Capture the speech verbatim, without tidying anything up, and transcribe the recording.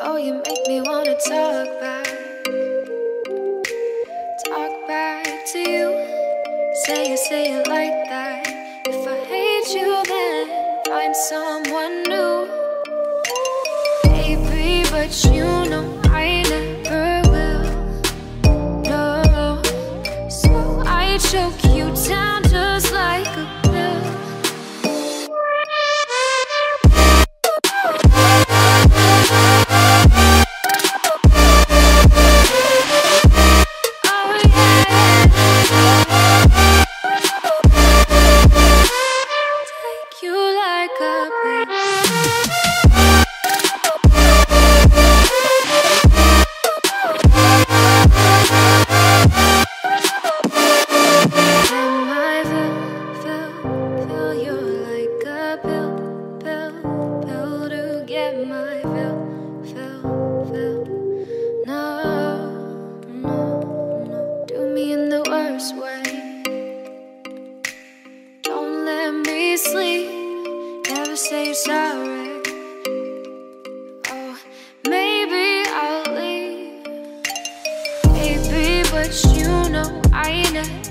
Oh, you make me wanna talk back, talk back to you. Say it, say it like that. If I hate you, then find someone new. Baby, but you know I never will. No, so I choke you down just like a pill. Sleep, never say you're sorry. Oh, maybe I'll leave, baby, but you know I never